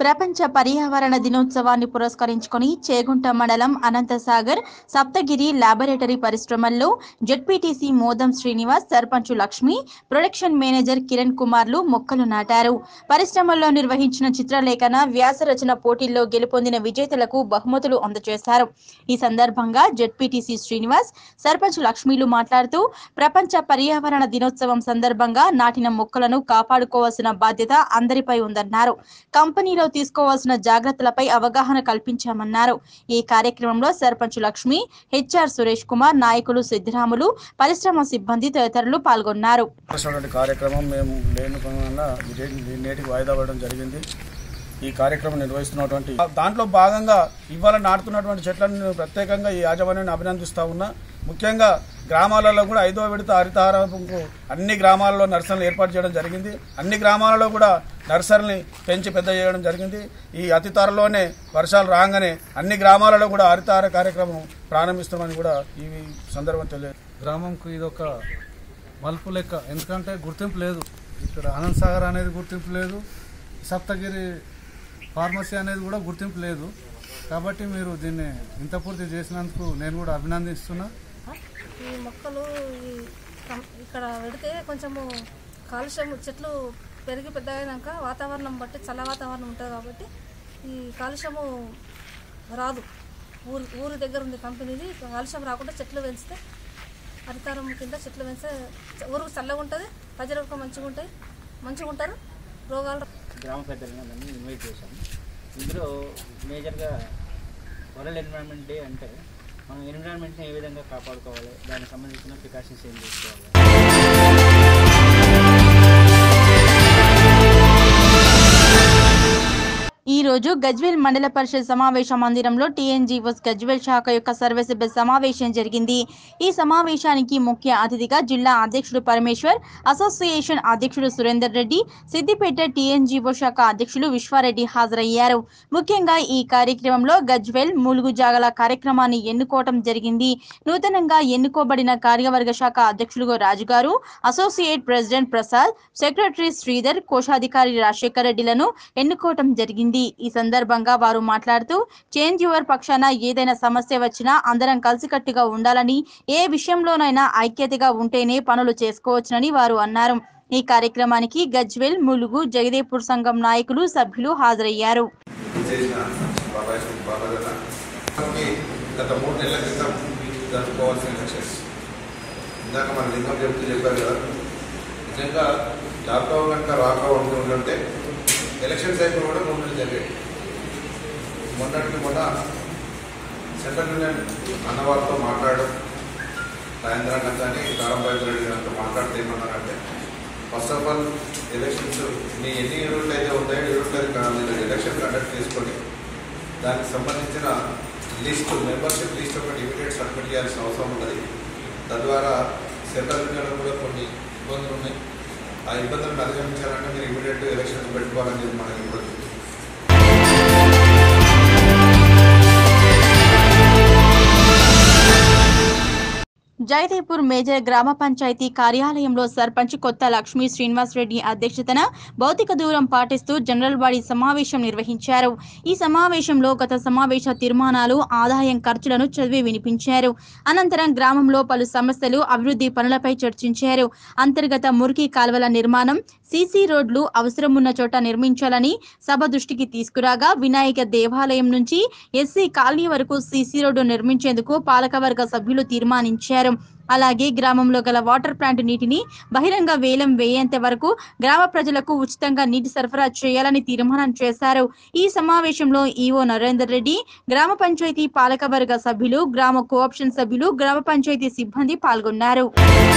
ప్రపంచ పర్యావరణ దినోత్సవాన్ని పురస్కరించుకొని చేగుంట మండలం అనంతసాగర్ సప్తగిరి లాబొరేటరీ పరిశ్రమల్లో ZPTC Modam Srinivas, sarpanch Lakshmi, production manager Kiran కుమార్లు మొక్కలు నాటారు. పరిశ్రమల్లో నిర్వహించిన చిత్రలేఖన, వ్యాస రచన పోటీల్లో గెలుపొందిన విజేతలకు బహుమతులు అందజేశారు. ఈ సందర్భంగా జెడ్పీటీసీ శ్రీనివాస్, సర్పంచ్ లక్ష్మిలు మాట్లాడుతూ ప్రపంచ పర్యావరణ దినోత్సవం సందర్భంగా నాటిన మొక్కలను కాపాడుకోవాల్సిన బాధ్యత అందరిపై ఉందన్నారు. కంపెనీలో తీసుకోవాల్సిన జాగ్రత్తలపై అవగాహన కల్పించామన్నారు. ఈ కార్యక్రమంలో సర్పంచ్ లక్ష్మి, హెచ్ఆర్ సురేష్ కుమార్, నాయకులు సిద్ధిరాములు, పరిశ్రమ సిబ్బంది తదితరులు పాల్గొన్నారు. కార్యక్రమం మేము నేటికి వాయిదా పడడం జరిగింది. ఈ కార్యక్రమం నిర్వహిస్తున్నటువంటి దాంట్లో భాగంగా ఇవాళ నాటుతున్నటువంటి చెట్లను ప్రత్యేకంగా ఈ యాజమాన్యాన్ని అభినందిస్తూ ఉన్నా. ముఖ్యంగా గ్రామాలలో కూడా 5వ విడత హరితహారంకు అన్ని గ్రామాలలో నర్సరీలు ఏర్పాటు చేయడం జరిగింది. అన్ని గ్రామాలలో కూడా నర్సరీని పెంచి పెద్ద చేయడం జరిగింది. ఈ అతి త్వరలోనే వర్షాలు రాగానే అన్ని గ్రామాలలో కూడా హరితహార కార్యక్రమం ప్రారంభిస్తామని కూడా ఈ సందర్భం తెలియదు. గ్రామంకు ఇదొక మలుపు లెక్క, ఎందుకంటే గుర్తింపు లేదు. ఇక్కడ అనంతసాగర్ అనేది గుర్తింపు లేదు, సప్తగిరి ఫార్మసీ అనేది కూడా గుర్తింపు లేదు. కాబట్టి మీరు దీన్ని ఇంత పూర్తి చేసినందుకు నేను కూడా అభినందిస్తున్నా. ఈ మొక్కలు ఇక్కడ పెడితే కొంచెము కాలుష్యం, చెట్లు పెరిగి పెద్దగైనాక వాతావరణం బట్టి చల్ల వాతావరణం ఉంటుంది కాబట్టి ఈ కాలుష్యము రాదు. ఊరి దగ్గర ఉంది కంపెనీది. కాలుష్యం రాకుండా చెట్లు పెంచితే, హరితారం కింద చెట్లు పెంచితే ఊరుకు చల్లగా ఉంటుంది, ప్రజలకు మంచిగా ఉంటారు. రోగాలు గ్రామ పెద్దలను ఇన్వైట్ చేశాము. ఇందులో మేజర్గా వరల్డ్ ఎన్విరాన్మెంట్ డే అంటే మనం ఎన్విరాన్మెంట్ని ఏ విధంగా కాపాడుకోవాలి, దానికి సంబంధించిన ప్రికాషన్స్ ఏం తీసుకోవాలి. ఈ రోజు గజ్వేల్ మండల పరిషత్ సమావేశ మందిరంలో టీఎన్జీఓస్ గజ్వేల్ శాఖ యొక్క సర్వసభ్య సమావేశం జరిగింది. ఈ సమావేశానికి ముఖ్య అతిథిగా జిల్లా అధ్యక్షుడు పరమేశ్వర్, అసోసియేషన్ అధ్యక్షుడు సురేందర్ రెడ్డి, సిద్దిపేట టీఎన్జీఓ శాఖ అధ్యక్షులు విశ్వారెడ్డి హాజరయ్యారు. ముఖ్యంగా ఈ కార్యక్రమంలో గజ్వేల్ మూలుగు జాగల కార్యక్రమాన్ని ఎన్నుకోవటం జరిగింది. నూతనంగా ఎన్నుకోబడిన కార్యవర్గ శాఖ అధ్యక్షులుగా రాజుగారు, associate president Prasad, secretary Sridhar, కోశాధికారి రాజశేఖర్ రెడ్డిలను ఎన్నుకోవటం జరిగింది. ఈ సందర్భంగా వారు మాట్లాడుతూ చేంజ్ యువర్ పక్షాన ఏదైనా సమస్య వచ్చినా అందరం కలిసికట్టుగా ఉండాలని, ఏ విషయంలోనైనా ఐక్యతగా ఉంటేనే పనులు చేసుకోవచ్చునని వారు అన్నారు. ఈ కార్యక్రమానికి గజ్వేల్, ములుగు, జగదేపూర్ సంఘం నాయకులు, సభ్యులు హాజరయ్యారు. ఎలక్షన్ సైకిల్ కూడా 3 నెలలు జరిగాయి. మొన్నటికి మొన్న సెంట్రల్ యూనియన్ అన్నవారితో మాట్లాడడం, రాజేంద్రన్న కానీ తారంబాయి రెడ్డి గారితో మాట్లాడితే ఏమన్నారంటే, ఫస్ట్ ఆఫ్ ఆల్ ఎలక్షన్స్ మీ ఎన్ని యూనిట్లు అయితే ఉన్నాయో యూనిట్లు ఎలక్షన్ కండక్ట్ చేసుకొని దానికి సంబంధించిన లిస్టు, మెంబర్షిప్ లిస్ట్ ఒకటి ఇమీడియట్ సబ్మిట్ చేయాల్సిన అవసరం ఉన్నది. తద్వారా సెంట్రల్ యూనియన్ కూడా కొన్ని ఇబ్బందులు ఉన్నాయి. ఆ ఇబ్బందులను అధిగమించాలంటే మీరు ఇమీడియట్ ఎలక్షన్స్ పెట్టుకోవాలని చెప్పి మనకి ఇబ్బంది. జయదేపూర్ మేజర్ గ్రామ పంచాయతీ కార్యాలయంలో సర్పంచ్ కొత్త లక్ష్మీ శ్రీనివాస్ రెడ్డి అధ్యక్షతన భౌతిక దూరం పాటిస్తూ జనరల్ బాడీ సమావేశం నిర్వహించారు. ఈ సమావేశంలో గత సమావేశ తీర్మానాలు, ఆదాయం, ఖర్చులను చదివి వినిపించారు. అనంతరం గ్రామంలో పలు సమస్యలు, అభివృద్ధి పనులపై చర్చించారు. అంతర్గత మురికి కాల్వల నిర్మాణం, సీసీ రోడ్లు అవసరమున్న చోట నిర్మించాలని సభ దృష్టికి తీసుకురాగా, వినాయక దేవాలయం నుంచి ఎస్సీ కాలనీ వరకు సీసీ రోడ్డు నిర్మించేందుకు పాలకవర్గ సభ్యులు తీర్మానించారు. అలాగే గ్రామంలో గల వాటర్ ప్లాంట్ నీటిని బహిరంగ వేలం వేయేంత వరకు గ్రామ ప్రజలకు ఉచితంగా నీటి సరఫరా చేయాలని తీర్మానం చేశారు. ఈ సమావేశంలో ఈవో నరేందర్ రెడ్డి, గ్రామ పంచాయతీ పాలకవర్గ సభ్యులు, గ్రామ కోఆప్షన్ సభ్యులు, గ్రామ పంచాయతీ సిబ్బంది పాల్గొన్నారు.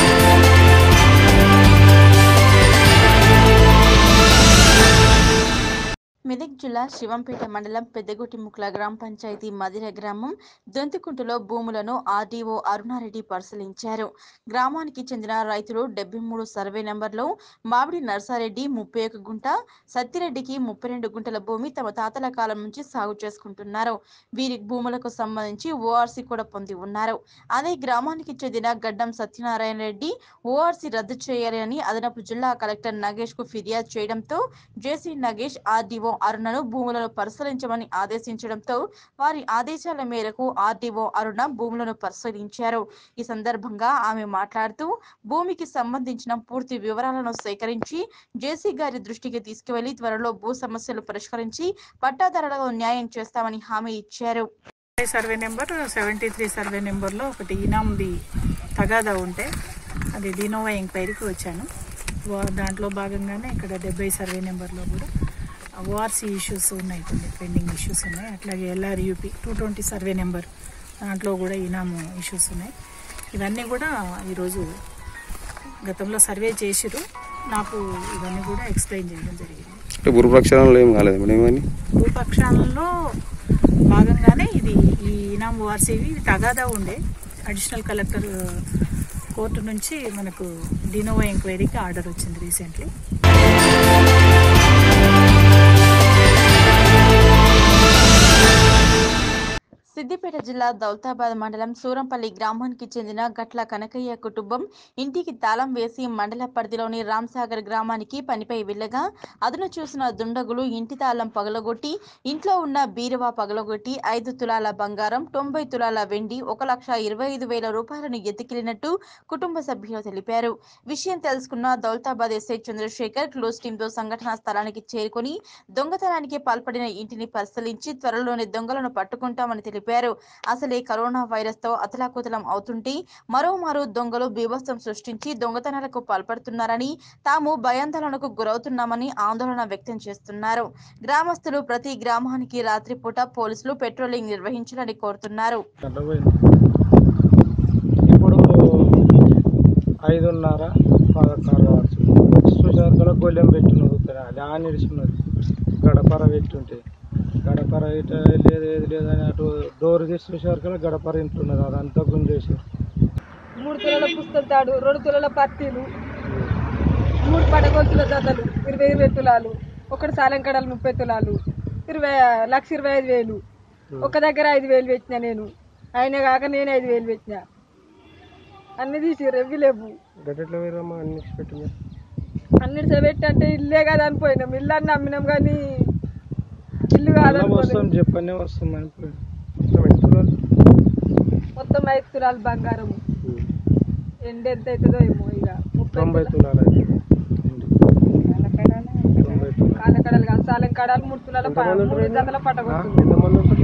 మెదక్ జిల్లా శివంపేట మండలం పెద్దగుటిముక్ల గ్రామ పంచాయతీ మదిర గ్రామం దొంతికుంటలో భూములను ఆర్డీఓ అరుణారెడ్డి పరిశీలించారు. గ్రామానికి చెందిన రైతులు 73 సర్వే నెంబర్లో మామిడి నర్సారెడ్డి 31 గుంట, సత్తిరెడ్డికి 32 గుంటల భూమి తమ తాతల కాలం నుంచి సాగు చేసుకుంటున్నారు. వీరి భూములకు సంబంధించి ఓఆర్సీ కూడా పొంది ఉన్నారు. అదే గ్రామానికి చెందిన గడ్డం సత్యనారాయణ రెడ్డి ఓఆర్సీ రద్దు చేయాలని అదనపు జిల్లా కలెక్టర్ నగేష్ కు ఫిర్యాదు చేయడంతో జేసీ నగేష్ ఆర్డీఓ అరుణను భూములను పరిశీలించమని ఆదేశించడంతో వారి ఆదేశాల మేరకు ఆర్డీఓ అరుణ భూములను పరిశీలించారు. ఈ సందర్భంగా ఆమె మాట్లాడుతూ భూమికి సంబంధించిన పూర్తి వివరాలను సేకరించి జేసీ గారి దృష్టికి తీసుకువెళ్లి త్వరలో భూ సమస్యలు పరిష్కరించి పట్టాదారులకు న్యాయం చేస్తామని హామీ ఇచ్చారు. సర్వే నెంబర్ 73 సర్వే నెంబర్లో ఒకటి ఇనాంది తగాదా ఉంటే అది డినోవా ఎంక్వైరీకి వచ్చాను. దాంట్లో భాగంగానే ఇక్కడ 70 సర్వే నెంబర్లో కూడా ఓఆర్సీ ఇష్యూస్ ఉన్నాయి, కొన్ని పెండింగ్ ఇష్యూస్ ఉన్నాయి. అట్లాగే LRUP 220 సర్వే నెంబర్ దాంట్లో కూడా ఇనాము ఇష్యూస్ ఉన్నాయి. ఇవన్నీ కూడా ఈరోజు గతంలో సర్వే చేసిరు, నాకు ఇవన్నీ కూడా ఎక్స్ప్లెయిన్ చేయడం జరిగింది. భూపక్షాలలో ఏం కాలేదు మేడం? ఇవన్నీ భూపక్షాలలో భాగంగానే ఇది ఈ ఇనాం ఓఆర్సీవి తగాదా ఉండే అడిషనల్ కలెక్టర్ కోర్టు నుంచి మనకు డినోవా ఎంక్వైరీకి ఆర్డర్ వచ్చింది రీసెంట్లీ. సిద్దిపేట జిల్లా దౌలతాబాద్ మండలం సూరంపల్లి గ్రామానికి చెందిన గట్ల కనకయ్య కుటుంబం ఇంటికి తాళం వేసి మండల పరిధిలోని రామ్సాగర్ గ్రామానికి పనిపై వెళ్ళగా అదును చూసిన దుండగులు ఇంటి తాళం పగలగొట్టి ఇంట్లో ఉన్న బీరువా పగలగొట్టి 5 తులాల బంగారం, 90 తులాల వెండి, 1,25,000 రూపాయలను ఎత్తుకెళ్లినట్టు కుటుంబ సభ్యులు తెలిపారు. విషయం తెలుసుకున్న దౌలతాబాద్ ఎస్ఐ చంద్రశేఖర్ క్లోజ్ టీంతో సంఘటనా స్థలానికి చేరుకుని దొంగతనానికి పాల్పడిన ఇంటిని పరిశీలించి త్వరలోనే దొంగలను పట్టుకుంటామని తెలిపారు. అసలే కరోనా వైరస్ తో అతలాకుతలం అవుతుంటే మరోమారు దొంగలు బీభత్సం సృష్టించి దొంగతనాలకు పాల్పడుతున్నారని, తాము భయాందోళనకు గురవుతున్నామని ఆందోళన వ్యక్తం చేస్తున్నారు. గ్రామస్తులు ప్రతి గ్రామానికి రాత్రిపూట పోలీసులు పెట్రోలింగ్ నిర్వహించాలని కోరుతున్నారు. ఇప్పుడు 5:30 కావచ్చు, చూసారు గొల్లెం పెట్టినది ఆనిడిచున్నది, గడపర పెట్టుంటే గడపర ఇట లేదు ఏది లేదని అటు డోర్ తీసి చూసేవారు గడపర ఇంట్లో ఉన్నది, అదంతా గుంజేసి 3 తులాల పుస్తల తాడు, 2 తులాల పత్తిలు, 3 పడగొలుతుల జతలు 20 తులాలు, 1 సాలంకడలు 30 తులాలు, 1,25,000. ఒక దగ్గర 5,000 పెట్టినా నేను, ఆయన కాక నేను 5,000 పెట్టినా. అన్ని తీసి రెవ్వి లేవు అన్నిటి పెట్టి అంటే ఇల్లే కదా అనిపోయినాం. ఇల్లు అన్నీ అమ్మినాం కానీ ఇల్లు కాదని చెప్పనే వస్తుందని మొత్తం 5 తులాలు బంగారం. ఎండ ఎంత అవుతుందో ఏమో, ఇక 90 తులాలు కాలకడలు కాదు, సాలం కడాలు 3 తులాల 3 జతల పట్టగొస్తుంది.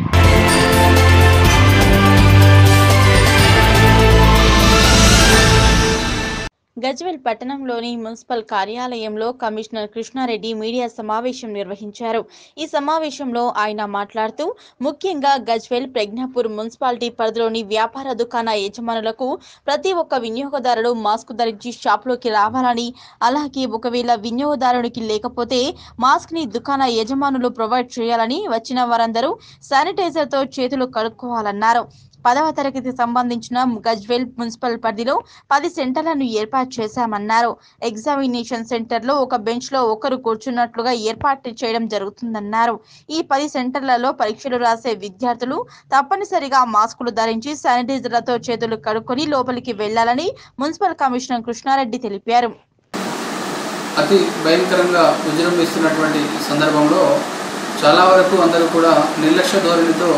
గజ్వేల్ పట్టణంలోని మున్సిపల్ కార్యాలయంలో కమిషనర్ కృష్ణారెడ్డి మీడియా సమావేశం నిర్వహించారు. ఈ సమావేశంలో ఆయన మాట్లాడుతూ ముఖ్యంగా గజ్వేల్ ప్రజ్ఞాపూర్ మున్సిపాలిటీ పరిధిలోని వ్యాపార దుకాణ యజమానులకు ప్రతి ఒక్క వినియోగదారుడు మాస్క్ ధరించి షాప్లోకి రావాలని, అలాగే ఒకవేళ వినియోగదారునికి లేకపోతే మాస్క్ ని దుకాణ యజమానులు ప్రొవైడ్ చేయాలని, వచ్చిన వారందరూ శానిటైజర్తో చేతులు కడుక్కోవాలన్నారు. 10వ తరగతికి సంబంధించిన గజ్వేల్ మున్సిపల్ పరిధిలో 10 సెంటర్లను ఏర్పాటు చేశామన్నారు. ఎగ్జామినేషన్ సెంటర్లో ఒక బెంచ్ లో ఒకరు కూర్చున్నట్లుగా ఏర్పాటు చేయడం జరుగుతుందన్నారు. ఈ 10 సెంటర్లలో పరీక్షలు రాసే విద్యార్థులు తప్పనిసరిగా మాస్కులు ధరించి శానిటైజర్లతో చేతులు కడుక్కొని లోపలికి వెళ్లాలని మున్సిపల్ కమిషనర్ కృష్ణారెడ్డి తెలిపారు. అతి భయంకరంగా విజృంభిస్తున్నటువంటి సందర్భంలో చాలా వరకు అందరూ కూడా నిర్లక్ష్య ధోరణితో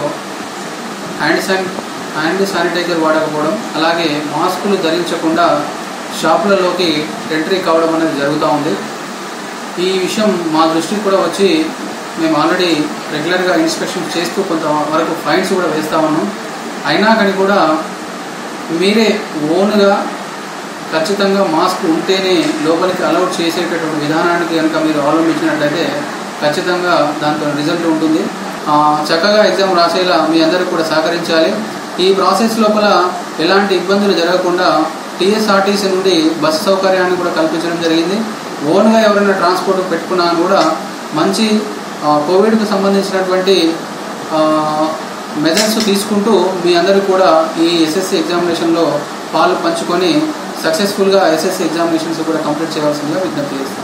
హ్యాండ్ శానిటైజర్ వాడకపోవడం, అలాగే మాస్కులు ధరించకుండా షాపులలోకి ఎంట్రీ కావడం అనేది జరుగుతూ ఉంది. ఈ విషయం మా దృష్టికి కూడా వచ్చి మేము ఆల్రెడీ రెగ్యులర్గా ఇన్స్పెక్షన్ చేస్తూ కొంతవరకు ఫైన్స్ కూడా వేస్తా ఉన్నాం. అయినా కానీ కూడా మీరే ఓన్గా ఖచ్చితంగా మాస్క్ ఉంటేనే లోపలికి అలౌట్ చేసేటటువంటి విధానానికి కనుక మీరు అవలంబించినట్లయితే ఖచ్చితంగా దాంతో రిజల్ట్ ఉంటుంది. చక్కగా ఎగ్జామ్ రాసేలా మీ అందరూ కూడా సహకరించాలి. ఈ ప్రాసెస్ లోపల ఎలాంటి ఇబ్బందులు జరగకుండా టీఎస్ఆర్టీసీ నుండి బస్సు సౌకర్యాన్ని కూడా కల్పించడం జరిగింది. ఓన్గా ఎవరైనా ట్రాన్స్పోర్ట్ పెట్టుకున్నా కూడా మంచి కోవిడ్కు సంబంధించినటువంటి మెజర్స్ తీసుకుంటూ మీ అందరూ కూడా ఈ ఎస్ఎస్సి ఎగ్జామినేషన్లో పాలు పంచుకొని సక్సెస్ఫుల్గా ఎస్ఎస్సి ఎగ్జామినేషన్స్ కూడా కంప్లీట్ చేయవలసిందిగా విజ్ఞప్తి చేస్తాను.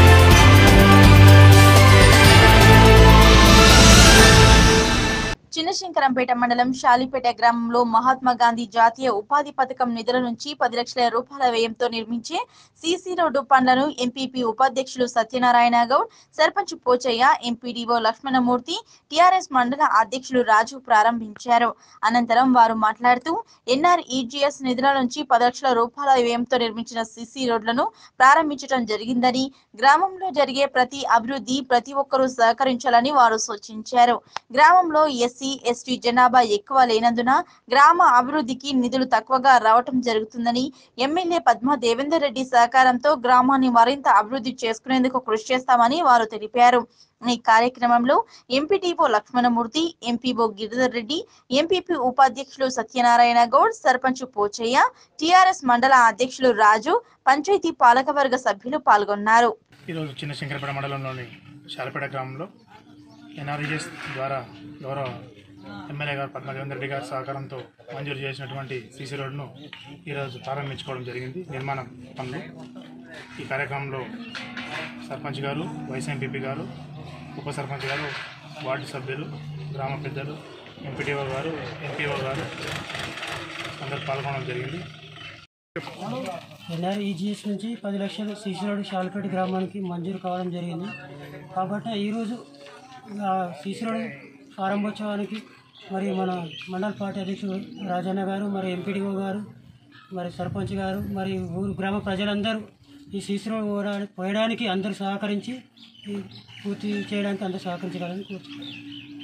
చిన్న చిన్నశంకరంపేట మండలం షాలిపేట గ్రామంలో మహాత్మా గాంధీ జాతీయ ఉపాధి పథకం నిధుల నుంచి 10 లక్షల రూపాయల వ్యయంతో నిర్మించే సీసీ రోడ్డు పనులను ఎంపీపీ ఉపాధ్యక్షులు సత్యనారాయణ గౌడ్, సర్పంచ్ పోచయ్య, ఎంపీడీఓ లక్ష్మణమూర్తి, టీఆర్ఎస్ మండల అధ్యక్షులు రాజు ప్రారంభించారు. అనంతరం వారు మాట్లాడుతూ ఎన్ఆర్ఈజీఎస్ నిధుల నుంచి 10 లక్షల రూపాయల వ్యయంతో నిర్మించిన సీసీ రోడ్లను ప్రారంభించడం జరిగిందని, గ్రామంలో జరిగే ప్రతి అభివృద్ధి ప్రతి ఒక్కరూ సహకరించాలని వారు సూచించారు. గ్రామంలో ఎస్సీ, ఎస్టీ జనాభా ఎక్కువ లేనందున గ్రామ అభివృద్ధికి నిధులు తక్కువగా రావటం జరుగుతుందని, ఎమ్మెల్యే పద్మా దేవేందర్ రెడ్డి సహకారంతో గ్రామాన్ని మరింత అభివృద్ధి చేసుకునేందుకు కృషి చేస్తామని వారు తెలిపారు. ఈ కార్యక్రమంలో MPTO Lakshmanamurthy, MPO Giridhar Reddy, MPP ఉపాధ్యక్షులు సత్యనారాయణ గౌడ్, సర్పంచ్ పోచయ్య, టీఆర్ఎస్ మండల అధ్యక్షులు రాజు, పంచాయతీ పాలకవర్గ సభ్యులు పాల్గొన్నారు. ఈరోజు చిన్నశంకరపేట మండలంలోని షాలిపేట గ్రామంలో ఎన్ఆర్ఈజీఎస్ ద్వారా గౌరవ ఎమ్మెల్యే గారు పద్మా దేవేందర్ రెడ్డి గారి సహకారంతో మంజూరు చేసినటువంటి సీసీ రోడ్డును ఈరోజు ప్రారంభించుకోవడం జరిగింది. నిర్మాణం పనులు ఈ కార్యక్రమంలో సర్పంచ్ గారు, వైస్ ఎంపీపీ గారు, ఉప సర్పంచ్ గారు, వార్డు సభ్యులు, గ్రామ పెద్దలు, ఎంపీటీఓ గారు, ఎంపీఓ గారు అందరూ పాల్గొనడం జరిగింది. ఎన్ఆర్ఈజీఎస్ నుంచి 10 లక్షలు సీసీ రోడ్డు షాలిపేట గ్రామానికి మంజూరు కావడం జరిగింది. కాబట్టి ఈరోజు సీసీ రోడ్డు ప్రారంభోత్సవానికి మరి మన మండల పార్టీ అధ్యక్షుడు రాజన్న గారు, మరి ఎంపీడీఓ గారు, మరి సర్పంచ్ గారు, మరి ఊరు గ్రామ ప్రజలందరూ ఈ సీసీ రోడ్డు పోయడానికి అందరూ సహకరించి పూర్తి చేయడానికి అందరూ సహకరించగలని కోరుతున్నాను.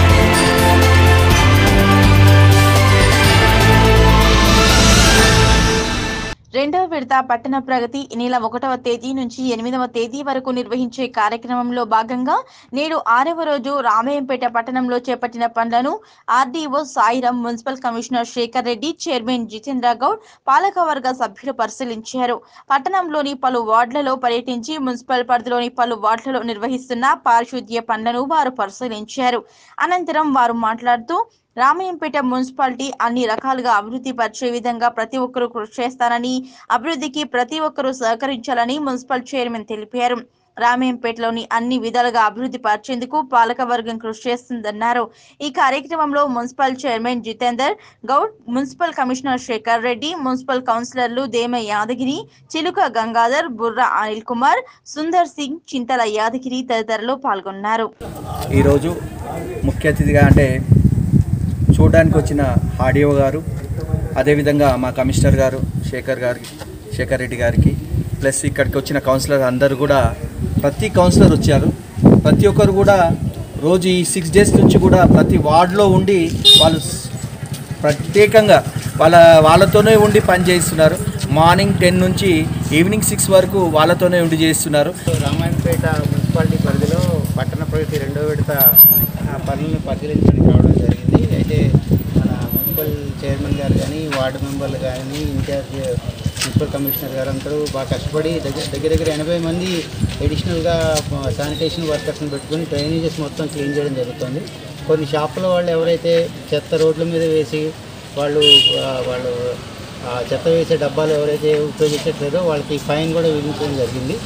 రెండవ విడత పట్టణ ప్రగతి ఈ నెల 1వ తేదీ నుంచి 8వ తేదీ వరకు నిర్వహించే కార్యక్రమంలో భాగంగా నేడు 6వ రోజు రామయ్యంపేట పట్టణంలో చేపట్టిన పనులను RDO Sairam, municipal commissioner Sekhar Reddy, chairman Jitendra Goud, పాలకవర్గ సభ్యులు పరిశీలించారు. పట్టణంలోని పలు వార్డులలో పర్యటించి మున్సిపల్ పరిధిలోని పలు వార్డులలో నిర్వహిస్తున్న పారిశుద్ధ్య పనులను వారు పరిశీలించారు. అనంతరం వారు మాట్లాడుతూ రామయ్యంపేట మున్సిపాలిటీ అన్ని రకాలుగా అభివృద్ధి పరిచే విధంగా ప్రతి ఒక్కరూ కృషి చేస్తానని, అభివృద్ధికి ప్రతి ఒక్కరూ సహకరించాలని మున్సిపల్ చైర్మన్ తెలిపారు. రామయ్యంపేటలోని అన్ని విధాలుగా అభివృద్ధి పరిచేందుకు పాలకవర్గం కృషి చేస్తుందన్నారు. ఈ కార్యక్రమంలో municipal chairman Jitender Goud, municipal commissioner Sekhar Reddy, municipal కౌన్సిలర్లు దేమ యాదగిరి, చిలుక గంగాధర్, బుర్రా అనిల్ కుమార్, సుందర్ సింగ్, చింతల యాదగిరి తదితరులు పాల్గొన్నారు. ఈరోజు ముఖ్య అతిథిగా అంటే చూడడానికి వచ్చిన ఆర్డీఓ గారు, అదేవిధంగా మా కమిషనర్ గారు శేఖర్ రెడ్డి గారికి, ప్లస్ ఇక్కడికి వచ్చిన కౌన్సిలర్ అందరూ కూడా, ప్రతి కౌన్సిలర్ వచ్చారు. ప్రతి ఒక్కరు కూడా రోజు ఈ 6 డేస్ నుంచి కూడా ప్రతి వార్డులో ఉండి వాళ్ళు ప్రత్యేకంగా వాళ్ళతోనే ఉండి పని చేయిస్తున్నారు. మార్నింగ్ 10 నుంచి ఈవినింగ్ 6 వరకు వాళ్ళతోనే ఉండి చేస్తున్నారు. రామాయంపేట మున్సిపాలిటీ పరిధిలో పట్టణ ప్రగతి 2వ విడత పనులను పరిశీలించడానికి రావడం జరిగింది. అయితే మన మున్సిపల్ చైర్మన్ గారు కానీ, వార్డు మెంబర్లు కానీ, ఇన్ఛార్జ్ మున్సిపల్ కమిషనర్ గారు అందరూ బాగా కష్టపడి దగ్గర 80 మంది అడిషనల్గా శానిటేషన్ వర్కర్స్ని పెట్టుకొని డ్రైనేజెస్ మొత్తం క్లీన్ చేయడం జరుగుతుంది. కొన్ని షాపుల వాళ్ళు ఎవరైతే చెత్త రోడ్ల మీద వేసి వాళ్ళు చెత్త వేసే డబ్బాలు ఎవరైతే ఉపయోగించట్లేదో వాళ్ళకి ఫైన్ కూడా విధించడం జరిగింది.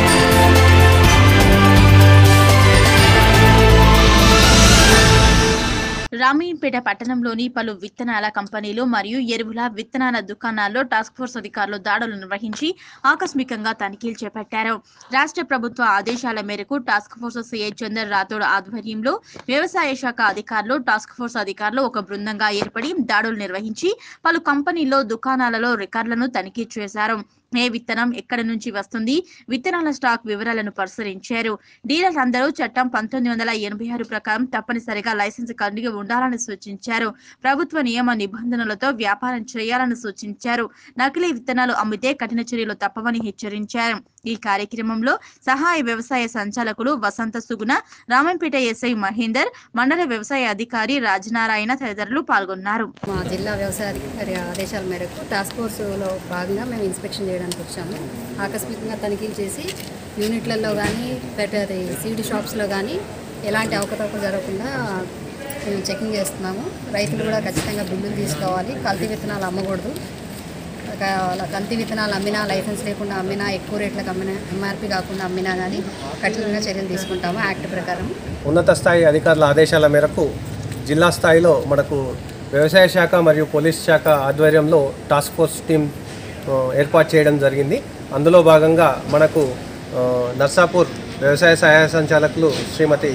రామయ్యంపేట పట్టణంలోని పలు విత్తనాల కంపెనీలు మరియు ఎరువుల విత్తనాల దుకాణాల్లో టాస్క్ ఫోర్స్ అధికారులు దాడులు నిర్వహించి ఆకస్మికంగా తనిఖీలు చేపట్టారు. రాష్ట్ర ప్రభుత్వ ఆదేశాల మేరకు task force CI Chander Rathod ఆధ్వర్యంలో వ్యవసాయ శాఖ అధికారులు, టాస్క్ ఫోర్స్ అధికారులు ఒక బృందంగా ఏర్పడి దాడులు నిర్వహించి పలు కంపెనీల్లో దుకాణాలలో రికార్డులను తనిఖీ చేశారు. ఏ విత్తనం ఎక్కడి నుంచి వస్తుంది, విత్తనాల స్టాక్ వివరాలను పరిశీలించారు. డీలర్లందరూ చట్టం 1986 ప్రకారం తప్పనిసరిగా లైసెన్స్ కలిగి ఉండాలని సూచించారు. ప్రభుత్వ నియమ నిబంధనలతో వ్యాపారం చేయాలని సూచించారు. నకిలీ విత్తనాలు అమ్మితే కఠిన చర్యలు తప్పవని హెచ్చరించారు. ఈ కార్యక్రమంలో సహాయ వ్యవసాయ సంచాలకులు వసంత సుగుణ, రామంపేట ఎస్ఐ మహేందర్, మండల వ్యవసాయ అధికారి రాజనారాయణ తదితరులు పాల్గొన్నారు. మా జిల్లా వ్యవసాయ అధికారి ఆదేశాల మేరకు టాస్క్ ఫోర్స్లో భాగంగా మేము ఇన్స్పెక్షన్ చేయడానికి వచ్చాము. ఆకస్మికంగా తనిఖీలు చేసి యూనిట్లలో కానీ, సీడ్ షాప్స్లో కానీ ఎలాంటి అవకతవకలు జరగకుండా మేము చెకింగ్ చేస్తున్నాము. రైతులు కూడా ఖచ్చితంగా బిల్లులు తీసుకోవాలి. కల్తీ విత్తనాలు అమ్మకూడదు. కల్తీ విత్తనాలు అమ్మినా, లైసెన్స్ లేకుండా అమ్మినా, ఎక్కువ రేట్లకు అమ్మినా, ఎంఆర్పి కాకుండా అమ్మినా కానీ కఠినంగా చర్యలు తీసుకుంటాము యాక్ట్ ప్రకారం. ఉన్నత స్థాయి అధికారుల ఆదేశాల మేరకు జిల్లా స్థాయిలో మనకు వ్యవసాయ శాఖ మరియు పోలీస్ శాఖ ఆధ్వర్యంలో టాస్క్ ఫోర్స్ టీం ఏర్పాటు చేయడం జరిగింది. అందులో భాగంగా మనకు నర్సాపూర్ వ్యవసాయ సహాయ సంచాలకులు శ్రీమతి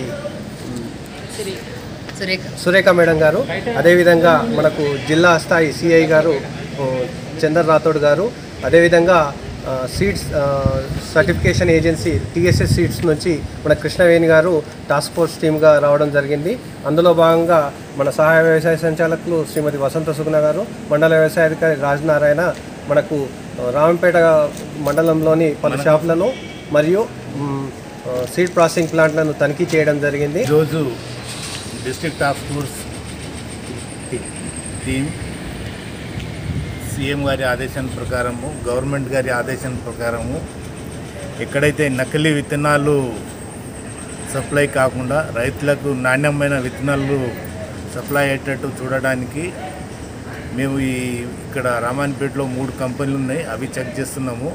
సురేఖ మేడం గారు, అదేవిధంగా మనకు జిల్లా స్థాయి సిఐ గారు చందర్ రాథోడ్ గారు, అదేవిధంగా seeds certification agency TSS seeds నుంచి మన కృష్ణవేణి గారు టాస్క్ ఫోర్స్ టీమ్గా రావడం జరిగింది. అందులో భాగంగా మన సహాయ వ్యవసాయ సంచాలకులు శ్రీమతి వసంత సుగుణ గారు, మండల వ్యవసాయాధికారి రాజనారాయణ మనకు రామంపేట మండలంలోని పలు షాపులను మరియు సీడ్ ప్రాసెసింగ్ ప్లాంట్లను తనిఖీ చేయడం జరిగింది. ఈరోజు district task force team CM గారి ఆదేశాల ప్రకారము, గవర్నమెంట్ గారి ఆదేశాల ప్రకారము ఎక్కడైతే నకిలీ విత్తనాలు సప్లై కాకుండా రైతులకు నాణ్యమైన విత్తనాలు సప్లై అయ్యేటట్టు చూడడానికి మేము ఇక్కడ రామాయణపేటలో 3 కంపెనీలు ఉన్నాయి, అవి చెక్ చేస్తున్నాము.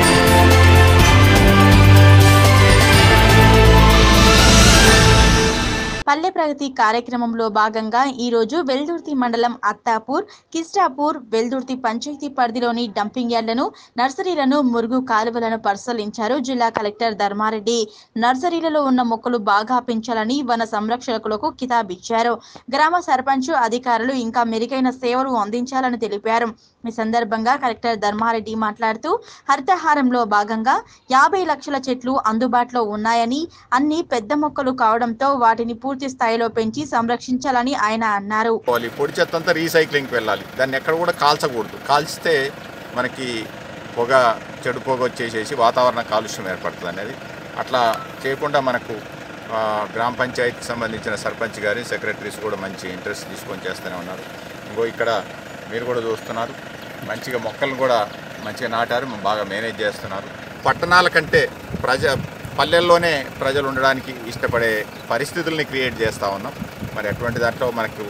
పల్లె ప్రగతి కార్యక్రమంలో భాగంగా ఈరోజు వెల్దుర్తి మండలం అత్తాపూర్, కిస్టాపూర్, వెల్దుర్తి పంచాయతీ పరిధిలోని డంపింగ్ యార్డులను, నర్సరీలను, మురుగు కాలువలను పరిశీలించారు జిల్లా కలెక్టర్ ధర్మారెడ్డి. నర్సరీలలో ఉన్న మొక్కలు బాగా పెంచాలని వన సంరక్షకులకు కితాబిచ్చారు. గ్రామ సర్పంచ్ అధికారులు ఇంకా మెరుగైన సేవలు అందించాలని తెలిపారు. ఈ సందర్భంగా కలెక్టర్ ధర్మారెడ్డి మాట్లాడుతూ హరితహారంలో భాగంగా 50 లక్షల చెట్లు అందుబాటులో ఉన్నాయని, అన్ని పెద్ద మొక్కలు కావడంతో వాటిని పూర్తి స్థాయిలో పెంచి సంరక్షించాలని ఆయన అన్నారు. పొడి చెత్త అంతా రీసైక్లింగ్కి వెళ్ళాలి, దాన్ని ఎక్కడ కూడా కాల్చకూడదు. కాల్చితే మనకి చెడు పొగ వచ్చేసేసి వాతావరణ కాలుష్యం ఏర్పడుతుంది అనేది. అట్లా చేయకుండా మనకు గ్రామ పంచాయతీకి సంబంధించిన సర్పంచ్ గారి సెక్రటరీస్ కూడా మంచి ఇంట్రెస్ట్ తీసుకొని చేస్తూనే ఉన్నారు. ఇంకో ఇక్కడ మీరు కూడా చూస్తున్నారు, మంచిగా మొక్కలను కూడా మంచిగా నాటారు, బాగా మేనేజ్ చేస్తున్నారు. పట్టణాల కంటే పల్లెల్లోనే ప్రజలు ఉండడానికి ఇష్టపడే పరిస్థితుల్ని క్రియేట్ చేస్తూ ఉన్నాం. మరి అటువంటి దాంట్లో మనకు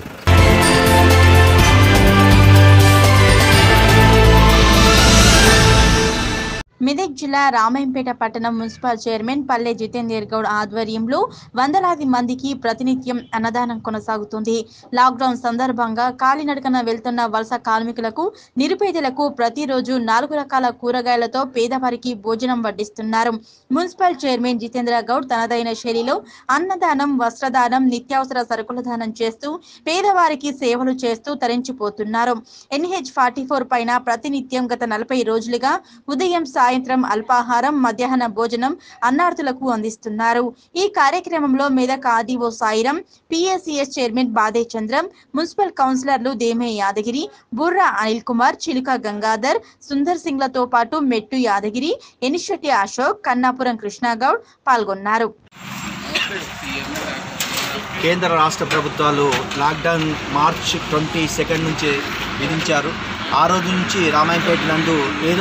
మెదక్ జిల్లా రామాయంపేట పట్టణ మున్సిపల్ చైర్మన్ పల్లె జితేందర్ గౌడ్ ఆధ్వర్యంలో వందలాది మందికి ప్రతినిత్యం అన్నదానం కొనసాగుతుంది. లాక్డౌన్ సందర్భంగా కాలినడకన వెళ్తున్న వలస కార్మికులకు, నిరుపేదలకు ప్రతిరోజు 4 రకాల కూరగాయలతో పేదవారికి భోజనం వడ్డిస్తున్నారు. మున్సిపల్ చైర్మన్ జితేంద్ర గౌడ్ తనదైన శైలిలో అన్నదానం, వస్త్రదానం, నిత్యావసర సరుకుల దానం చేస్తూ పేదవారికి సేవలు చేస్తూ తరించిపోతున్నారు. NH44 పైన ప్రతినిత్యం గత 40 రోజులుగా ఉదయం, సాయంత్రం అల్పాహారం, మధ్యాహ్న భోజనం అన్నార్థులకు అందిస్తున్నారు. ఈ కార్యక్రమంలో Medak RDO Sairam, PACS chairman Bade Chandram, municipal కౌన్సిలర్లు దేమే యాదగిరి, బుర్రా అనిల్ కుమార్, చిలుక గంగాధర్, సుందర్ సింగ్లతో పాటు మెట్టు యాదగిరి, ఎనిశెట్టి అశోక్, కన్నాపురం కృష్ణగౌడ్ పాల్గొన్నారు. కేంద్ర రాష్ట్ర ప్రభుత్వాలు లాక్డౌన్ మార్చి 22 నుంచి విధించారు. ఆ రోజు నుంచి రామాయంపేట నందు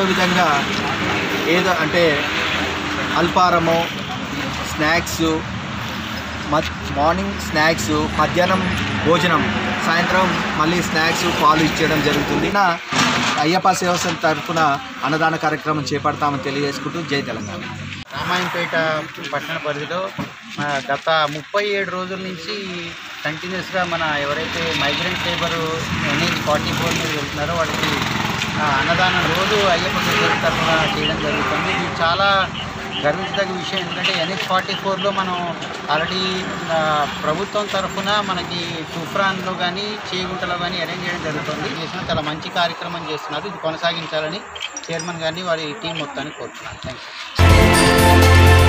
ఏదో అంటే అల్పారము, స్నాక్స్, మార్నింగ్ స్నాక్స్, మధ్యాహ్నం భోజనం, సాయంత్రం మళ్ళీ స్నాక్స్, పాలు ఇచ్చేయడం జరుగుతుంది. అయ్యప్ప సేవ తరఫున అన్నదాన కార్యక్రమం చేపడతామని తెలియజేసుకుంటూ జై తెలంగాణ. రామాయంపేట పట్టణ పరిధిలో గత 37 రోజుల నుంచి కంటిన్యూస్గా మన ఎవరైతే మైగ్రెంట్ లేబరు NH44 మీద వెళ్తున్నారో వాళ్ళకి అన్నదానం రోజు అయ్యప్ప సేవ తరఫున చేయడం జరుగుతుంది. ఇది చాలా గర్వించదగ్గ విషయం. ఎందుకంటే NH44లో మనం ఆల్రెడీ ప్రభుత్వం తరఫున మనకి తుఫ్రాన్లో కానీ, చేగుంటలో కానీ అరేంజ్ చేయడం జరుగుతుంది. చేసిన చాలా మంచి కార్యక్రమం చేస్తున్నారు. ఇది కొనసాగించాలని చైర్మన్ గారిని, వారి టీం మొత్తాన్ని కోరుతున్నాను. Thank you.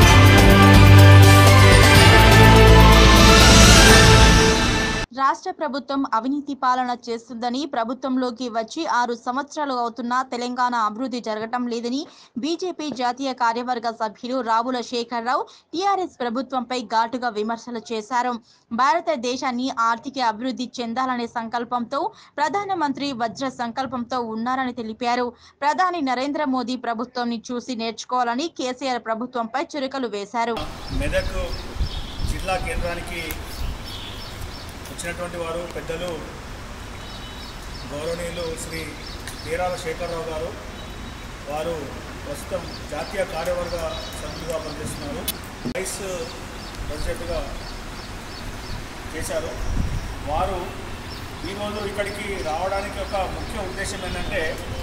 రాష్ట్ర ప్రభుత్వం అవినీతి పాలన చేస్తుందని, ప్రభుత్వంలోకి వచ్చి 6 సంవత్సరాలు అవుతున్నా తెలంగాణ అభివృద్ధి జరగటం లేదని బీజేపీ జాతీయ కార్యవర్గ సభ్యులు రావుల శేఖర్రావు టీఆర్ఎస్ ప్రభుత్వంపై ఘాటుగా విమర్శలు చేశారు. భారతదేశాన్ని ఆర్థిక అభివృద్ధి చెందాలనే సంకల్పంతో ప్రధానమంత్రి వజ్ర సంకల్పంతో ఉన్నారని తెలిపారు. ప్రధాని నరేంద్ర మోదీ ప్రభుత్వాన్ని చూసి నేర్చుకోవాలని కేసీఆర్ ప్రభుత్వంపై చురకలు వేశారు. మెదక్ జిల్లా కేంద్రానికి వచ్చినటువంటి వారు పెద్దలు గౌరవనీయులు శ్రీ వీరాల శేఖర్రావు గారు. వారు ప్రస్తుతం జాతీయ కార్యవర్గ సభ్యులుగా పనిచేస్తున్నారు. వైస్ ప్రెసిడెంట్గా చేశారు. వారు ఈరోజు ఇక్కడికి రావడానికి ఒక ముఖ్య ఉద్దేశం ఏంటంటే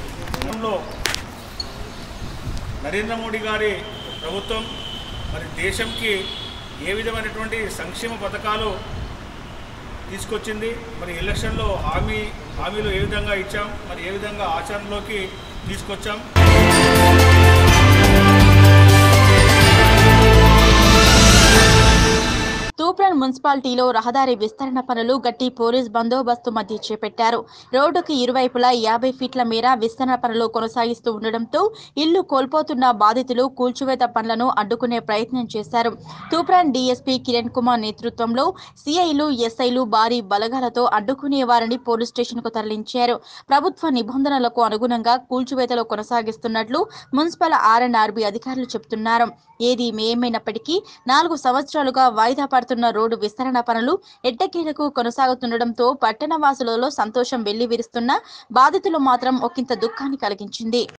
నరేంద్ర మోడీ గారి ప్రభుత్వం మరి దేశంకి ఏ విధమైనటువంటి సంక్షేమ పథకాలు తీసుకొచ్చింది, మరి ఎలక్షన్లో హామీలు ఏ విధంగా ఇచ్చాం, మరి ఏ విధంగా ఆచరణలోకి తీసుకొచ్చాం. తూప్రాన్ మున్సిపాలిటీలో రహదారి విస్తరణ పనులు గట్టి పోలీస్ బందోబస్తు మధ్య చేపట్టారు. రోడ్డుకు ఇరువైపులా 50 ఫీట్ల మేర విస్తరణ పనులు కొనసాగిస్తూ ఉండడంతో ఇల్లు కోల్పోతున్న బాధితులు కూల్చివేత పనులను అడ్డుకునే ప్రయత్నం చేశారు. తూప్రాన్ డీఎస్పీ కిరణ్ కుమార్ నేతృత్వంలో సిఐలు, ఎస్ఐలు భారీ బలగాలతో అడ్డుకునే వారిని పోలీస్ స్టేషన్కు తరలించారు. ప్రభుత్వ నిబంధనలకు అనుగుణంగా కూల్చివేతలు కొనసాగిస్తున్నట్లు మున్సిపల్ ఆర్ఎన్ఆర్బీ అధికారులు చెబుతున్నారు. ఏది ఏమైనప్పటికీ 4 సంవత్సరాలుగా వాయిదా పడుతున్న రోడ్డు విస్తరణ పనులు ఎట్టకేలకు కొనసాగుతుండటంతో పట్టణ వాసులలో సంతోషం వెల్లివిరుస్తున్న బాధితులు మాత్రం ఒకంత దుఃఖాన్ని కలిగించింది.